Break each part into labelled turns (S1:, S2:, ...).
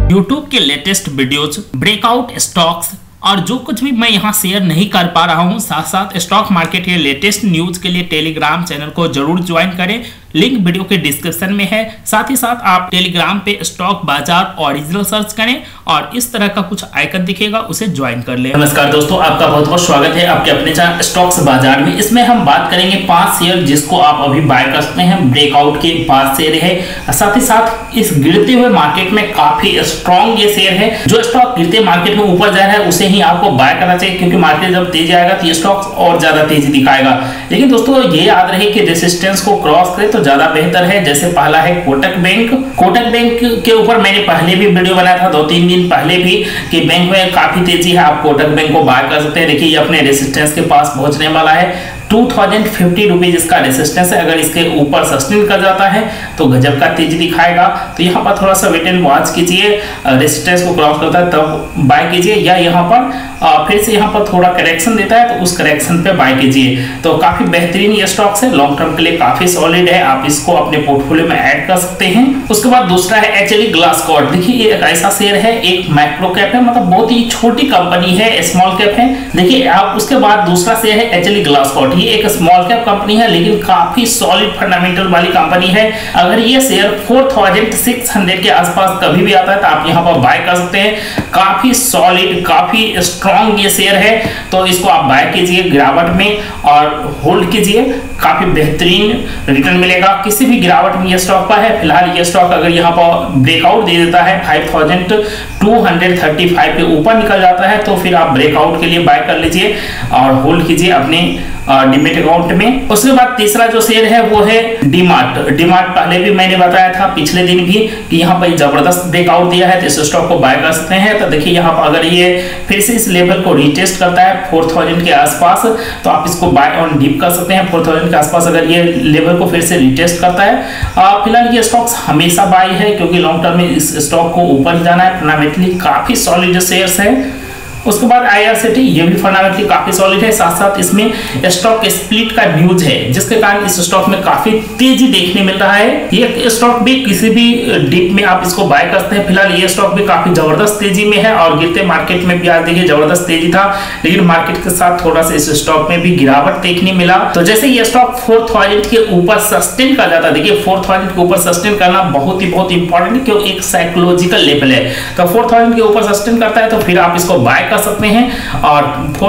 S1: YouTube के latest videos, breakout stocks और जो कुछ भी मैं यहाँ शेयर नहीं कर पा रहा हूँ, साथ साथ स्टॉक मार्केट के लेटेस्ट न्यूज के लिए टेलीग्राम चैनल को जरूर ज्वाइन करें। लिंक वीडियो के डिस्क्रिप्शन में है। साथ ही साथ आप टेलीग्राम पे स्टॉक बाजार ओरिजिनल सर्च करें और इस तरह का कुछ आइकन दिखेगा, उसे ज्वाइन कर लें। नमस्कार दोस्तों, आपका बहुत बहुत स्वागत है आपके अपने चैनल स्टॉक्स बाजार में। इसमें हम बात करेंगे 5 शेयर जिसको आप अभी बाय कर सकते हैं। ब्रेकआउट के 5 शेयर है। साथ ही साथ इस गिरते हुए मार्केट में काफी स्ट्रॉन्ग ये शेयर है। जो स्टॉक गिरते मार्केट में ऊपर जा रहा है उसे ही आपको बाय करना चाहिए, क्योंकि मार्केट जब तेज आएगा तो ये स्टॉक और ज्यादा तेजी दिखाएगा। लेकिन दोस्तों ये याद रहे कि रेजिस्टेंस को क्रॉस करे तो ज्यादा बेहतर है। जैसे पहला है कोटक बैंक। कोटक बैंक के ऊपर मैंने पहले भी वीडियो बनाया था 2-3 दिन पहले भी, कि बैंक में काफी तेजी है, आप कोटक बैंक को बाय कर सकते हैं। देखिए ये अपने रेजिस्टेंस के पास पहुंचने वाला है। 2050 रुपीज इसका रेजिस्टेंस है। अगर इसके ऊपर सस्टेन कर जाता है तो गजब का तेजी दिखाएगा। तो यहाँ पर थोड़ा सा वेट एंड वॉच कीजिए, रेजिस्टेंस को क्रॉस करता है तब बाय कीजिए, या यहाँ पर फिर से यहाँ पर थोड़ा करेक्शन देता है तो उस करेक्शन पे बाय कीजिए। तो काफी बेहतरीन ये स्टॉक्स है, लॉन्ग टर्म के लिए काफी सॉलिड है, आप इसको अपने पोर्टफोलियो में ऐड कर सकते हैं। उसके बाद दूसरा है एचएलई ग्लासकोट। देखिए ये एक ऐसा शेयर है, एक माइक्रो कैप है, मतलब बहुत ही छोटी कंपनी है, स्मॉल कैप है। देखिए आप उसके बाद दूसरा शेयर है एचएलई ग्लासकोट। ये एक स्मॉल कैप कंपनी है लेकिन काफी सॉलिड फंडामेंटल वाली कंपनी है। अगर ये शेयर 4600 के आसपास कभी भी आता है तो आप यहाँ पर बाय कर सकते हैं। काफी सॉलिड, काफी स्ट्रॉन्ग ये शेयर है, तो इसको आप बाय कीजिए गिरावट में और होल्ड कीजिए, काफी बेहतरीन रिटर्न मिलेगा। किसी भी गिरावट में ये स्टॉक पर है। फिलहाल ये स्टॉक अगर यहाँ पर ब्रेकआउट दे देता है 5235 के ऊपर निकल जाता है तो फिर आप ब्रेकआउट के लिए बाय कर लीजिए और होल्ड कीजिए अपने डीमैट अकाउंट में। उसके बाद तीसरा जो शेयर है वो है डीमार्ट। डीमार्ट पहले भी मैंने बताया था पिछले दिन भी कि यहाँ पर जबरदस्त ब्रेकआउट दिया है तो इस स्टॉक को बाय कर सकते हैं। तो देखिए यहाँ पर अगर ये फिर से इस लेवल को रीटेस्ट करता है 4000 के आसपास तो आप इसको बाय ऑन डीप कर सकते हैं। 4000 के आसपास अगर ये लेवल को फिर से रीटेस्ट करता है, फिलहाल ये स्टॉक्स हमेशा बाय है, क्योंकि लॉन्ग टर्म में इस स्टॉक को ऊपर ही जाना है। फंडामेंटली काफी सॉलिड शेयर्स है। उसके बाद आईआरसीटी, ये भी फंडामेंटली काफी सॉलिड है। साथ साथ इसमें स्टॉक स्प्लिट का न्यूज है, जिसके कारण इस स्टॉक में काफी तेजी देखने मिल रहा है। ये स्टॉक भी किसी भी डिप में आप इसको बाय करते हैं। फिलहाल ये स्टॉक भी काफी जबरदस्त तेजी में है और गिरते मार्केट में भी आज देखिए जबरदस्त तेजी था, लेकिन मार्केट के साथ थोड़ा सा इस स्टॉक में भी गिरावट देखने मिला। तो जैसे ये स्टॉक 4000 के ऊपर सस्टेन कर जाता है, देखिए 4000 के ऊपर सस्टेन करना बहुत इंपॉर्टेंट है, क्योंकि एक साइकोलॉजिकल लेवल है। तो 4000 के ऊपर सस्टेन करता है तो फिर आप इसको बाय कर सकते हैं और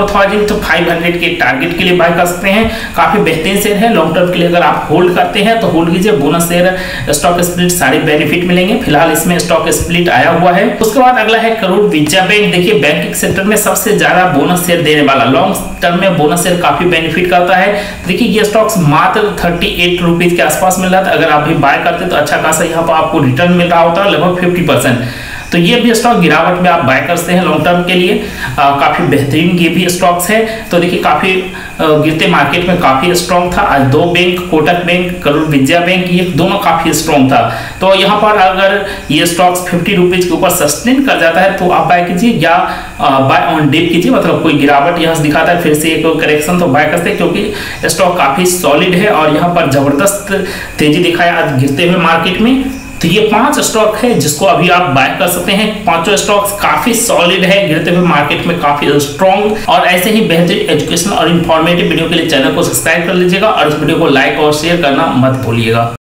S1: 4500 के टारगेट के लिए बाय कर सकते हैं। काफी बेहतरीन शेयर है। लॉन्ग टर्म के लिए अगर आप होल्ड करते हैं तो होल्ड कीजिए। बोनस शेयर, स्टॉक स्प्लिट, सारे बेनिफिट मिलेंगे। फिलहाल इसमें स्टॉक स्प्लिट आया हुआ है। उसके बाद अगला है करूर विजया बैंक। देखिए बैंकिंग सेक्टर में सबसे ज्यादा बोनस शेयर देने वाला, लॉन्ग टर्म में बोनस शेयर काफी बेनिफिट करता है। देखिए ये स्टॉक्स मात्र 38 रुपीज के आसपास मिल रहा था। अगर आप भी बाय करते तो अच्छा खासा यहाँ पर आपको रिटर्न मिल रहा होता है, लगभग 50%। तो ये भी स्टॉक गिरावट में आप बाय कर सकते हैं लॉन्ग टर्म के लिए। काफी बेहतरीन ये भी स्टॉक्स है। तो देखिए काफी गिरते मार्केट में काफी स्ट्रॉन्ग था। आज 2 bank, Kotak bank, Karur Vijaya bank, ये दोनों काफी स्ट्रॉन्ग था। तो यहाँ पर अगर ये स्टॉक्स 50 रुपीज के ऊपर सस्टेन कर जाता है तो आप बाय कीजिए, या बाय ऑन डिप कीजिए। मतलब कोई गिरावट यहाँ दिखाता है फिर से एक करेक्शन तो बाय करते हैं, क्योंकि स्टॉक काफी सॉलिड है और यहाँ पर जबरदस्त तेजी दिखाया आज गिरते हुए मार्केट में। तो ये 5 स्टॉक है जिसको अभी आप बाय कर सकते हैं। 5 स्टॉक्स काफी सॉलिड है, गिरते हुए मार्केट में काफी स्ट्रॉन्ग। और ऐसे ही बेहतरीन एजुकेशनल और इंफॉर्मेटिव वीडियो के लिए चैनल को सब्सक्राइब कर लीजिएगा और इस वीडियो को लाइक और शेयर करना मत भूलिएगा।